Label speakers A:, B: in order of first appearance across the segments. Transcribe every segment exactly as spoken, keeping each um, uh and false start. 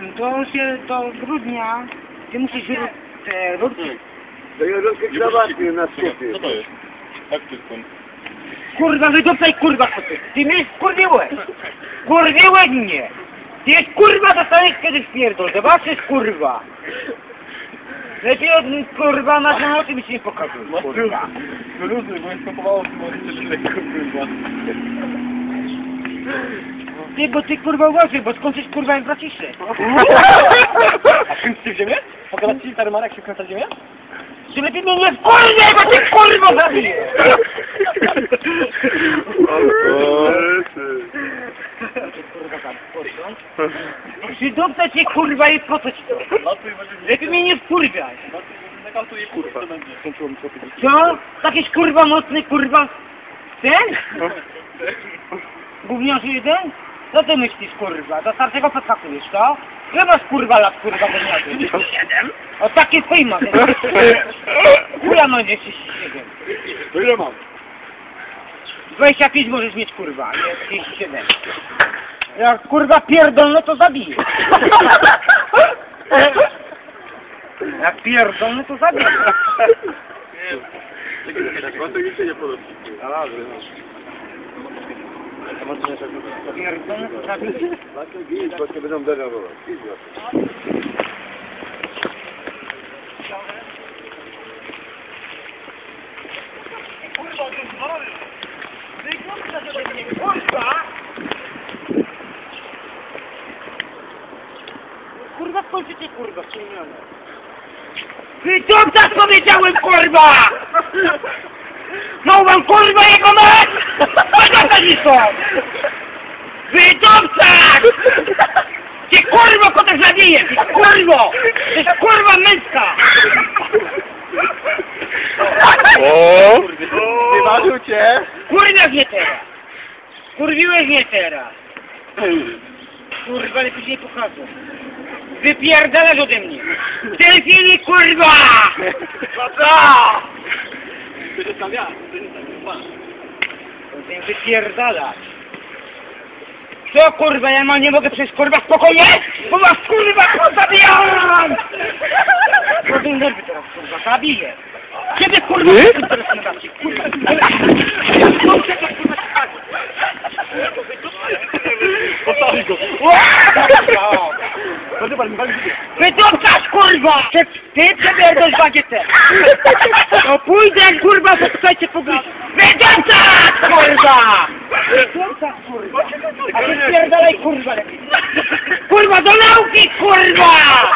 A: To się do grudnia, ty musisz te rurki.
B: To ja rurkę krawaty na skupie.
C: Co to jest? Jak to jest ten?
A: Kurwa, wydupaj kurwa koty. Ty mnie skurwiłeś. Skurwiłeś mnie. Ty jest kurwa, dostaniesz kiedyś pierdol. Zobaczysz kurwa. Lepiej od kurwa na samochód mi się nie pokazuj. Kurwa.
C: No luzy, bo jest kupowało w tym momencie, że tak kurwa.
A: Ty, bo ty kurwa uważaj, bo skończysz kurwa jak braciszek.
C: A kręcicie w ziemię? Pokazać ci stary Marek się kręca w ziemię?
A: Ty lepiej mnie nie wkurwiaj, bo ty kurwa zabiję. Przydupcę cię kurwa i po co ci to? Lepiej mnie nie wkurwiaj.
C: Zakantuję kurwa.
A: Co? Jakiś kurwa mocny kurwa? Ten? Gówniarz jeden? Co ty myślisz kurwa? Do starszego podskakujesz, to? Ile masz kurwa lat kurwa gówniarzu? Siedem? O takie twój ma. Chuja no nie trzydzieści siedem.
C: To ile mam?
A: dwadzieścia pięć możesz mieć kurwa, nie trzydzieści siedem. Jak kurwa pierdolno to zabiję. Jak pierdolno to zabiję.
C: On to nic się nie podoba.
A: Pierdolno to zabiję.
B: Bo się będą denerwować.
A: Kurwa! Kurwa, skończy cię kurwa, przyjmione. Wydupcać powiedziałem kurwa! No wam kurwa jego mać! Wydupcać mi to! Wydupcać! Ty kurwo kotek zabiję! Ty kurwo! To jest kurwa męska!
C: O! Wyważył cię!
A: Kurwa mnie teraz! Kurwiłeś mnie teraz! Kurwa, lepiej się nie pokażę. Wypierdalasz ode mnie! W tej chwili, kurwa! No co?
C: To jest tam ja, to jest tam
A: Będę wypierdalać. Co kurwa, ja ma nie mogę przejść kurwa spokojnie? Bo was kurwa zabijam! Potem nerwy teraz kurwa, zabiję. Ciebie kurwa teraz nie dam ci, kurwa.
C: Postawi go!
A: Wydupcasz kurwa! Ty, ty przebierdol bagietę! No pójdę kurwa, posłuchajcie po górze. Wydupcasz kurwa! Wydupcasz kurwa! A ty spierdalaj kurwa lepiej! Kurwa do nauki kurwa!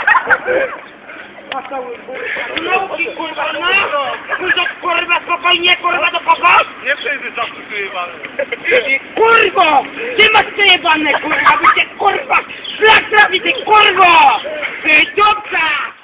A: Do nauki kurwa no! Pójdę kurwa spokojnie kurwa do kogo?
C: Nie przejdę za przykrywane.
A: Kurwo! Ty masz przejebane kurwa! Wy cię kurwa! Szlak trafi ty kurwo! Wydupcasz!